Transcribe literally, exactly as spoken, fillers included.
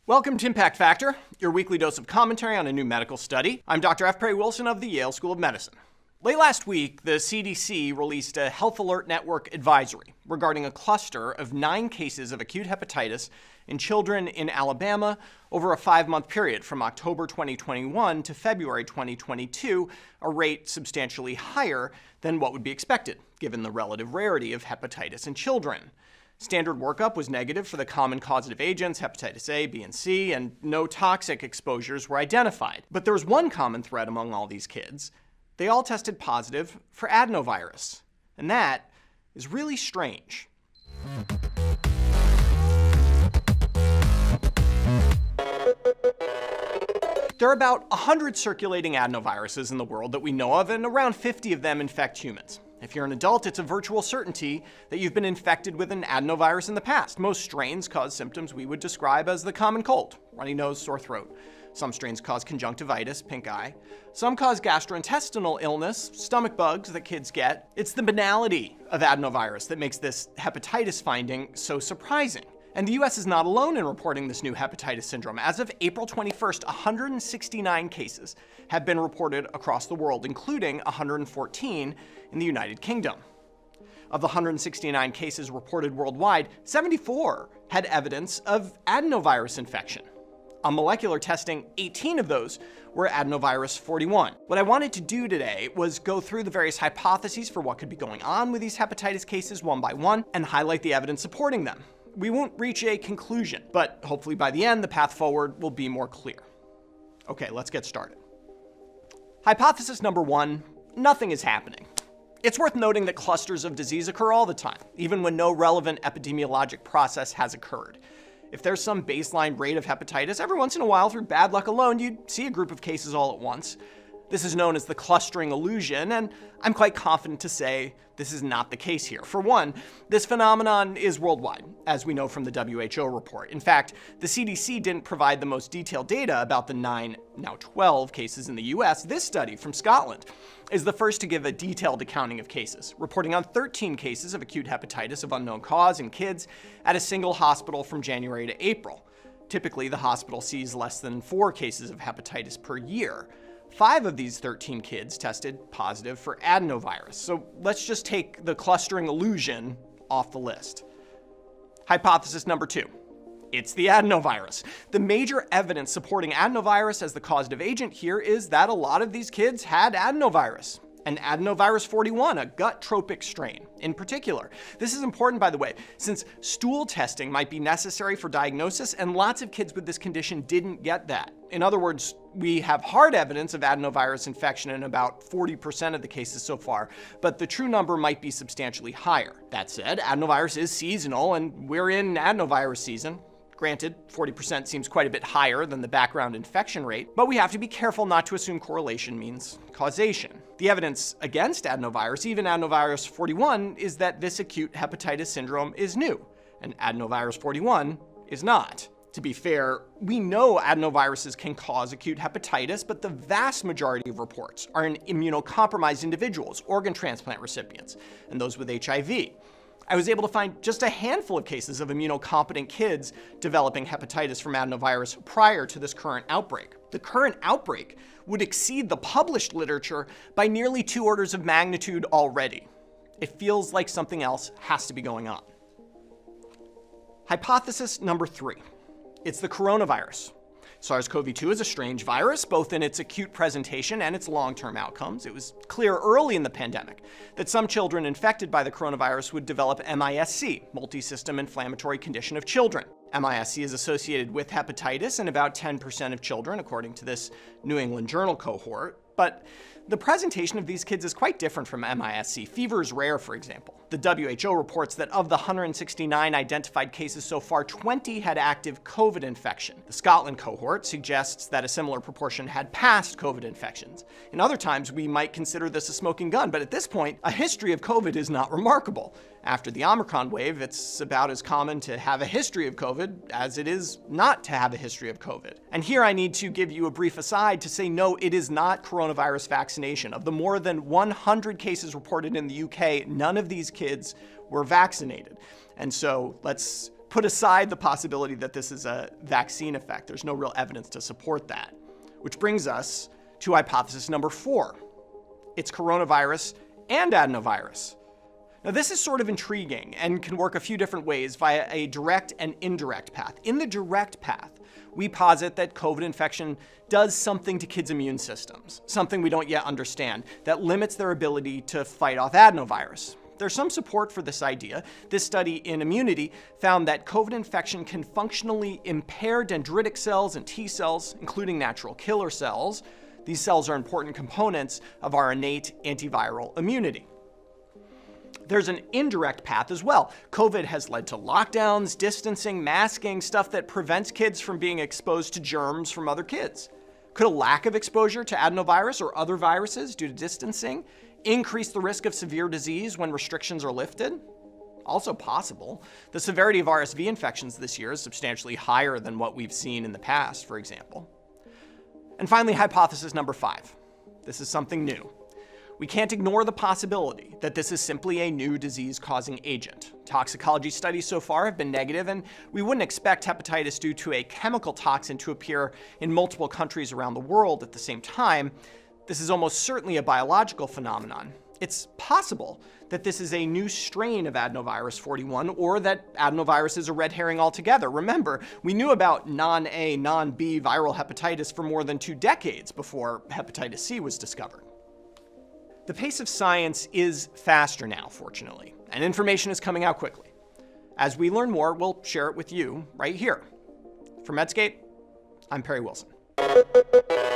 Welcome to Impact Factor, your weekly dose of commentary on a new medical study. I'm Doctor F. Perry Wilson of the Yale School of Medicine. Late last week, the C D C released a Health Alert Network advisory regarding a cluster of nine cases of acute hepatitis in children in Alabama over a five-month period from October twenty twenty-one to February twenty twenty-two, a rate substantially higher than what would be expected, given the relative rarity of hepatitis in children. Standard workup was negative for the common causative agents, hepatitis A, B, and C, and no toxic exposures were identified. But there was one common thread among all these kids. They all tested positive for adenovirus. And that is really strange. There are about one hundred circulating adenoviruses in the world that we know of, and around fifty of them infect humans. If you're an adult, it's a virtual certainty that you've been infected with an adenovirus in the past. Most strains cause symptoms we would describe as the common cold: runny nose, sore throat. Some strains cause conjunctivitis, pink eye. Some cause gastrointestinal illness, stomach bugs that kids get. It's the banality of adenovirus that makes this hepatitis finding so surprising. And the U S is not alone in reporting this new hepatitis syndrome. As of April twenty-first, one hundred sixty-nine cases have been reported across the world, including one hundred fourteen in the United Kingdom. Of the one hundred sixty-nine cases reported worldwide, seventy-four had evidence of adenovirus infection. On molecular testing, eighteen of those were adenovirus forty-one. What I wanted to do today was go through the various hypotheses for what could be going on with these hepatitis cases one by one and highlight the evidence supporting them. We won't reach a conclusion, but hopefully by the end, the path forward will be more clear. Okay, let's get started. Hypothesis number one, nothing is happening. It's worth noting that clusters of disease occur all the time, even when no relevant epidemiologic process has occurred. If there's some baseline rate of hepatitis, every once in a while, through bad luck alone, you'd see a group of cases all at once. This is known as the clustering illusion, and I'm quite confident to say this is not the case here. For one, this phenomenon is worldwide, as we know from the W H O report. In fact, the C D C didn't provide the most detailed data about the nine, now twelve cases in the U S. This study from Scotland is the first to give a detailed accounting of cases, reporting on thirteen cases of acute hepatitis of unknown cause in kids at a single hospital from January to April. Typically, the hospital sees less than four cases of hepatitis per year. Five of these thirteen kids tested positive for adenovirus. So let's just take the clustering illusion off the list. Hypothesis number two. It's the adenovirus. The major evidence supporting adenovirus as the causative agent here is that a lot of these kids had adenovirus. And adenovirus forty-one, a gut-tropic strain in particular. This is important, by the way, since stool testing might be necessary for diagnosis, and lots of kids with this condition didn't get that. In other words, we have hard evidence of adenovirus infection in about forty percent of the cases so far, but the true number might be substantially higher. That said, adenovirus is seasonal, and we're in adenovirus season. Granted, forty percent seems quite a bit higher than the background infection rate, but we have to be careful not to assume correlation means causation. The evidence against adenovirus, even adenovirus forty-one, is that this acute hepatitis syndrome is new, and adenovirus forty-one is not. To be fair, we know adenoviruses can cause acute hepatitis, but the vast majority of reports are in immunocompromised individuals, organ transplant recipients, and those with H I V. I was able to find just a handful of cases of immunocompetent kids developing hepatitis from adenovirus prior to this current outbreak. The current outbreak would exceed the published literature by nearly two orders of magnitude already. It feels like something else has to be going on. Hypothesis number three. It's the coronavirus. SARS CoV two is a strange virus, both in its acute presentation and its long-term outcomes. It was clear early in the pandemic that some children infected by the coronavirus would develop M I S C, multisystem inflammatory condition of children. M I S C is associated with hepatitis in about ten percent of children, according to this New England Journal cohort. But the presentation of these kids is quite different from M I S C. Fever is rare, for example. The W H O reports that of the one hundred sixty-nine identified cases so far, twenty had active COVID infection. The Scotland cohort suggests that a similar proportion had past COVID infections. In other times, we might consider this a smoking gun, but at this point, a history of COVID is not remarkable. After the Omicron wave, it's about as common to have a history of COVID as it is not to have a history of COVID. And here I need to give you a brief aside to say, no, it is not coronavirus vaccination. Of the more than one hundred cases reported in the U K, none of these kids were vaccinated. And so let's put aside the possibility that this is a vaccine effect. There's no real evidence to support that. Which brings us to hypothesis number four. It's coronavirus and adenovirus. Now, this is sort of intriguing and can work a few different ways via a direct and indirect path. In the direct path, we posit that COVID infection does something to kids' immune systems, something we don't yet understand, that limits their ability to fight off adenovirus. There's some support for this idea. This study in immunity found that COVID infection can functionally impair dendritic cells and T cells, including natural killer cells. These cells are important components of our innate antiviral immunity. There's an indirect path as well. COVID has led to lockdowns, distancing, masking, stuff that prevents kids from being exposed to germs from other kids. Could a lack of exposure to adenovirus or other viruses due to distancing increase the risk of severe disease when restrictions are lifted? Also possible. The severity of R S V infections this year is substantially higher than what we've seen in the past, for example. And finally, hypothesis number five. This is something new. We can't ignore the possibility that this is simply a new disease-causing agent. Toxicology studies so far have been negative, and we wouldn't expect hepatitis due to a chemical toxin to appear in multiple countries around the world at the same time. This is almost certainly a biological phenomenon. It's possible that this is a new strain of adenovirus forty-one, or that adenovirus is a red herring altogether. Remember, we knew about non-A, non-B viral hepatitis for more than two decades before hepatitis C was discovered. The pace of science is faster now, fortunately, and information is coming out quickly. As we learn more, we'll share it with you right here. For Medscape, I'm Perry Wilson.